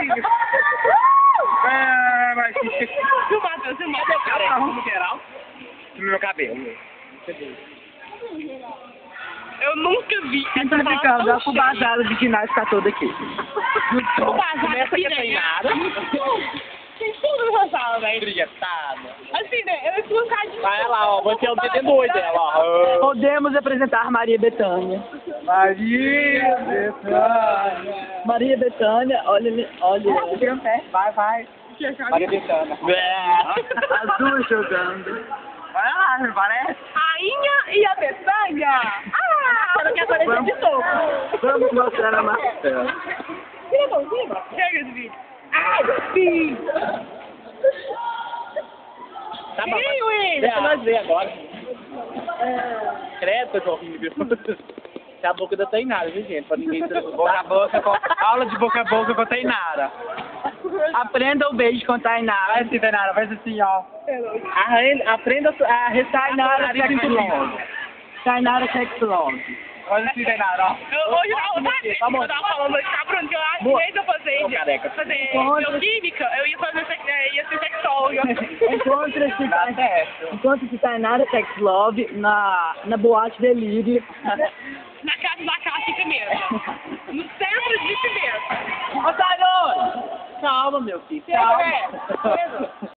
Vai. Filmar no geral. No meu cabelo. Eu nunca vi essa Simplificando, a fubazada de ginástica toda aqui. O bazar piranhada. Tem tudo nessa sala, velho. Brilhantada. Assim, né? Eu fui um cara de... Vai lá, ó. Você é o DD2 dela, ó. Podemos apresentar Maria Bethânia. Maria Bethânia. Maria Bethânia, olha ali, olha. Vai. Maria Bethânia. As duas jogando. Vai lá, não parece? Rainha e a Betânia. Ah! Ela quer aparecer de novo. Vamos mostrar a Marcela. Tira a mãozinha. Chega esse vídeo. Ai, filho. Tá bom. Sim, Will. Deixa nós ver agora. Credo, coisa horrível. É a boca da Tainara, viu, gente? Pra ninguém... Boca a boca, aula de boca a boca com a Tainara. Aprenda o beijo com Tainara. Vai assim, Tainara, faz assim, ó. Aprenda a Tainara Sexlove. Tainara Sexlove. Faz assim, Tainara, ó. Hoje eu tava falando hoje com a Bruna que eu acho que em vez de eu fazer bioquímica, eu ia fazer ia ser sexóloga. Encontre-se Tainara Sexlove na boate Delírio. Na casa da Cássia mesmo. No centro de cimento. Ô, Tainara! Calma, meu filho. Chega, velho.